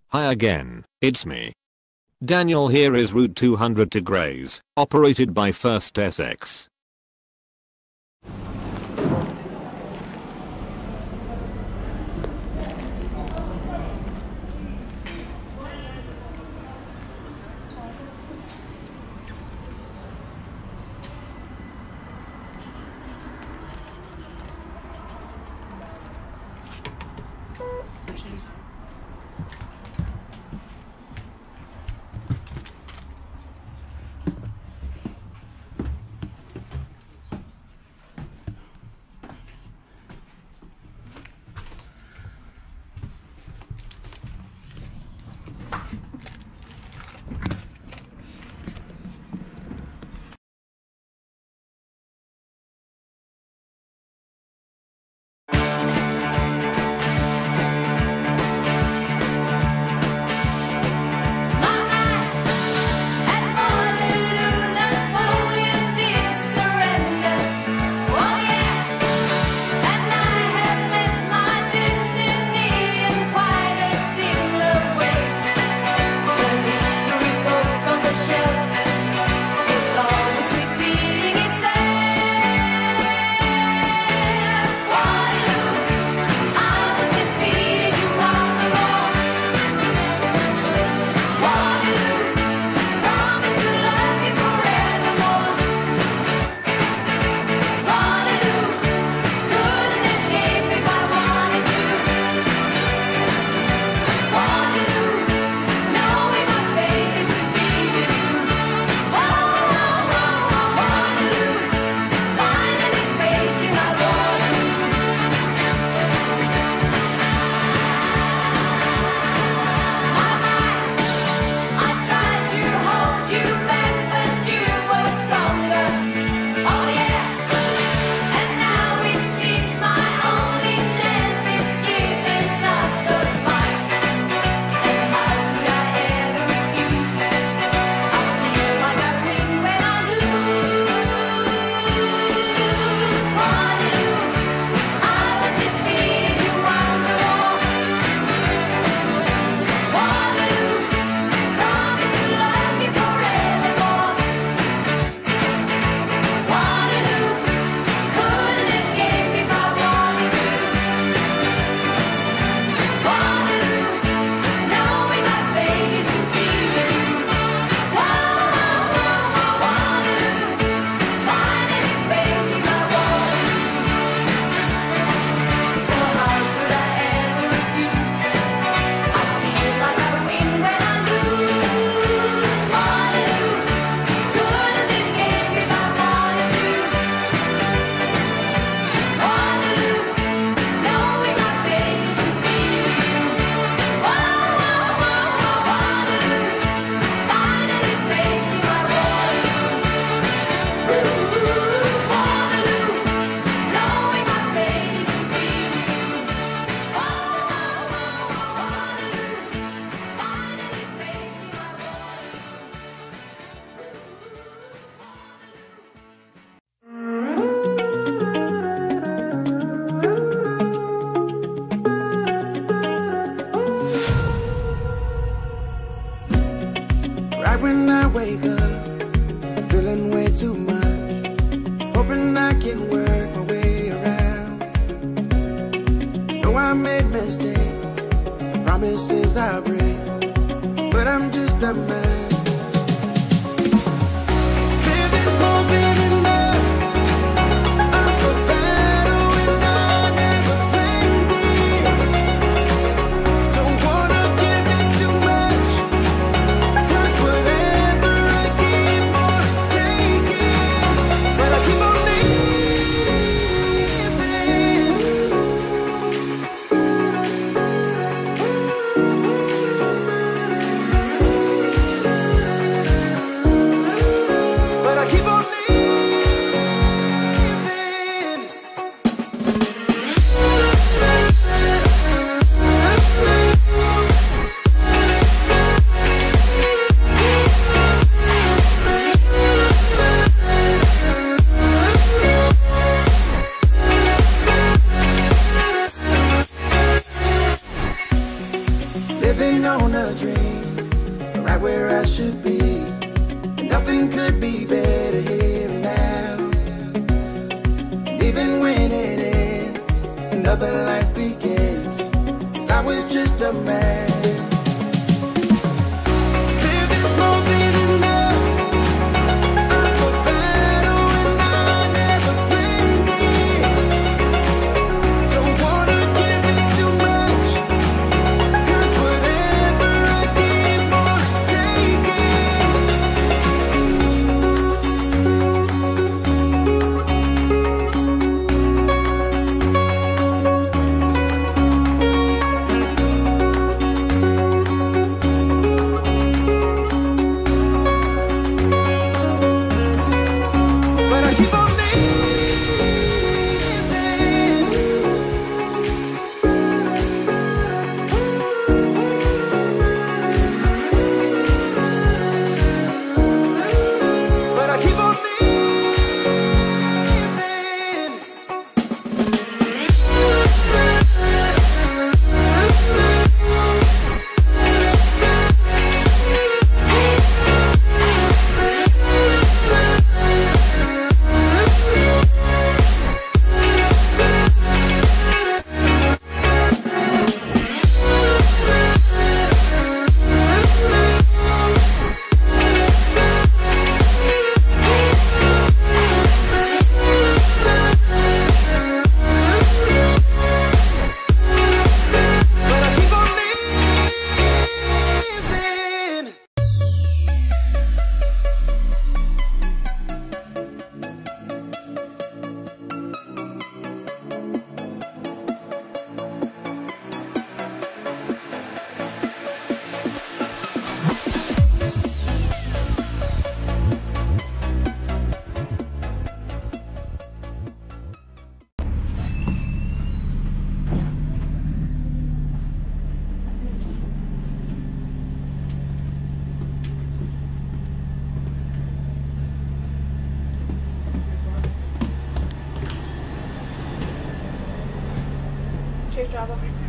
Hi again, it's me. Daniel here is route 200 to Grays, operated by First Essex. Right when I wake up, feeling way too much, hoping I can work my way around. Know I made mistakes, promises I break, but I'm just a man. Living's more than enough. I'm for better when I never planned it. Don't wanna give it too much, 'cause whatever I give on is taken. But I keep on living. on a dream, right where I should be. Nothing could be better here and now. And even when it ends, another life begins. 'Cause I was just a man. Living's more than enough. I'm for battle and I never planned it. Don't wanna give it too much, 'cause whatever I give for is taken. But I keep on living. But I keep on living. But I keep on living. Chase, drive over.